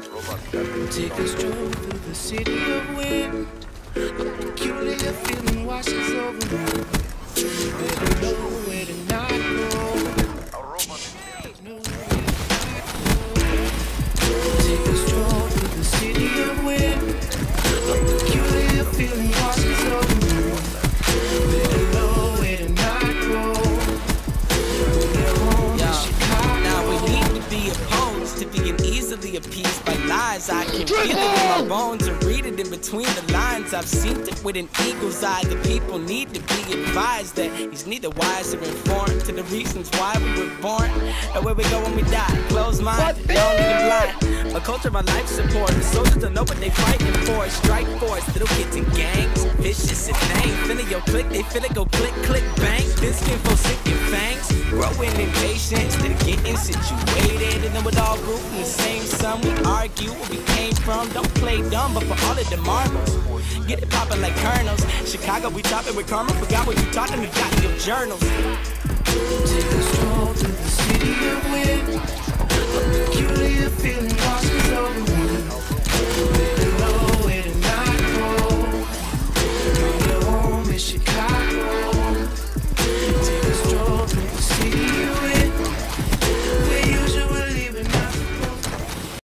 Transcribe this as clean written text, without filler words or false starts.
Take a stroll through the city of wind. A peculiar feeling washes over me. Where to go, where to not go. Take a stroll through the city of wind. A peculiar feeling washes over me. Where to go, where to not go. Now we need to be opposed to being easily appeased by lies. I can feel it in my bones and read it in between the lines. I've seen it with an eagle's eye. The people need to be advised that he's neither wise or informed to the reasons why we were born and where we go when we die. Closed mind, lonely and blind. A culture my life support. The soldiers don't know what they fighting for. Strike force, little kids in gangs, vicious and lame. Feeling your click, they feel it go click, click, bang. This skin for sick and fangs. Growing impatient instead of getting situated. And then with all group in the same sun, we argue where we came from. Don't play dumb, but for all of the marbles, get it poppin' like kernels. Chicago, we choppin' with karma. Forgot what you talking, we got in your journals. Take a stroll through the city of wind. A peculiar feeling